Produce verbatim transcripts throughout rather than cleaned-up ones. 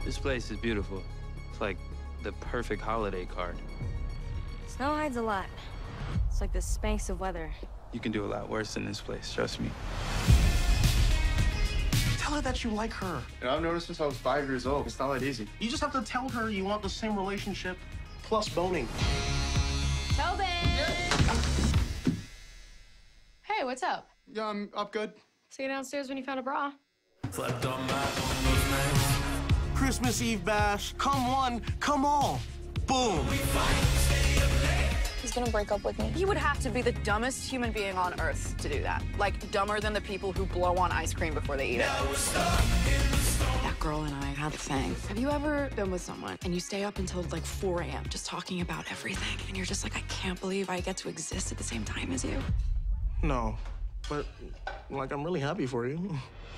This place is beautiful. It's like the perfect holiday card. Snow hides a lot. It's like the Spanx of weather. You can do a lot worse than this place, trust me. Tell her that you like her. You know, I've noticed since I was five years old. It's not that easy. You just have to tell her you want the same relationship plus boning. Tobin! Hey, what's up? Yeah, I'm up good. See you downstairs when you found a bra. Christmas Eve bash. Come one, come all. Boom. He's gonna break up with me. He would have to be the dumbest human being on Earth to do that. Like, dumber than the people who blow on ice cream before they eat it. That girl and I had a thing. Have you ever been with someone and you stay up until like four A M just talking about everything, and you're just like, I can't believe I get to exist at the same time as you? No, but like I'm really happy for you.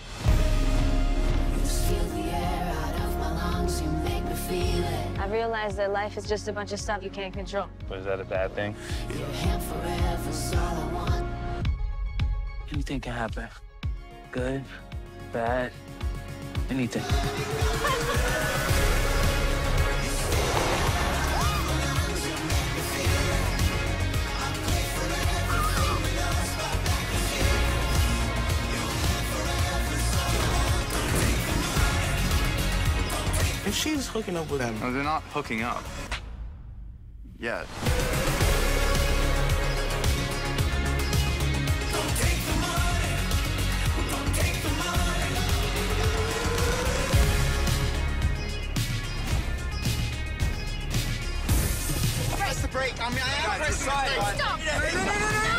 I realized that life is just a bunch of stuff you can't control. But is that a bad thing? Anything can happen. Good, bad, anything. If she's hooking up with him. No, they're not hooking up. Yet. Press the brake. I mean, I am pressing the brake. Stop!